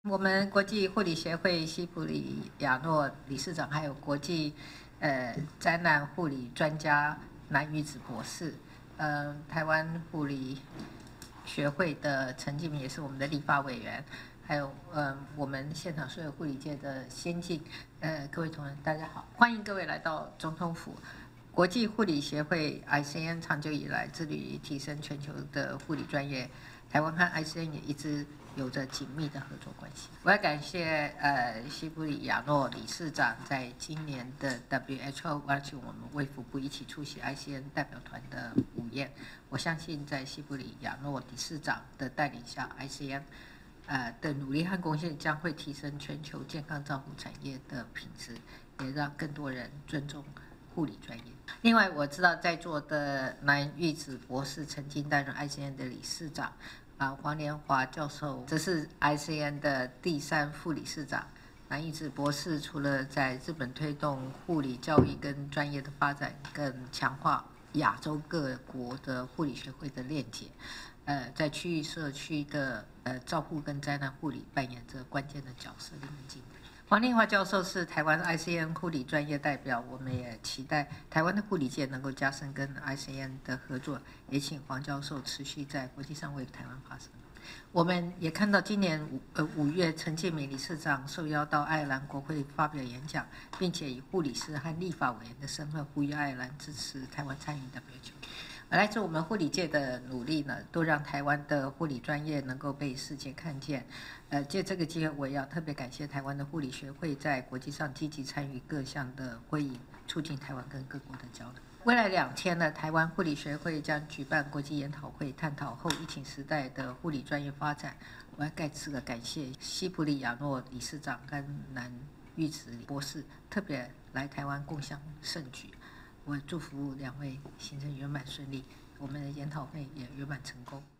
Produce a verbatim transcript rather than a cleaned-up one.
我们国际护理协会西普里亚诺理事长，还有国际呃灾难护理专家南玉子博士，呃，台湾护理学会的陈继明也是我们的立法委员，还有呃我们现场所有护理界的先进，呃各位同仁大家好，欢迎各位来到总统府。国际护理协会 I C N 长久以来致力于提升全球的护理专业，台湾和 I C N 也一直有着紧密的合作关系。我要感谢呃西普里亚诺理事长在今年的 W H O 邀请我们卫福部一起出席 I C N 代表团的午宴。我相信在西普里亚诺理事长的带领下 ，I C N 呃的努力和贡献将会提升全球健康照护产业的品质，也让更多人尊重护理专业。另外，我知道在座的南玉子博士曾经担任 I C N 的理事长，啊，黄连华教授这是 I C N 的第三副理事长。南玉子博士除了在日本推动护理教育跟专业的发展，更强化亚洲各国的护理学会的链接，呃，在区域社区的呃照护跟灾难护理扮演着关键的角色，令人敬佩。黄令华教授是台湾 I C N 护理专业代表，我们也期待台湾的护理界能够加深跟 I C N 的合作，也请黄教授持续在国际上为台湾发声。我们也看到今年五呃五月，陈建美理事长受邀到爱尔兰国会发表演讲，并且以护理师和立法委员的身份呼吁爱尔兰支持台湾参与 W H O。来自我们护理界的努力呢，都让台湾的护理专业能够被世界看见。呃，借这个机会，我也要特别感谢台湾的护理学会在国际上积极参与各项的会议，促进台湾跟各国的交流。未来两天呢，台湾护理学会将举办国际研讨会，探讨后疫情时代的护理专业发展。我要再次的感谢西普里亚诺理事长跟南玉子博士特别来台湾共襄盛举。我祝福两位行程圆满顺利，我们的研讨会也圆满成功。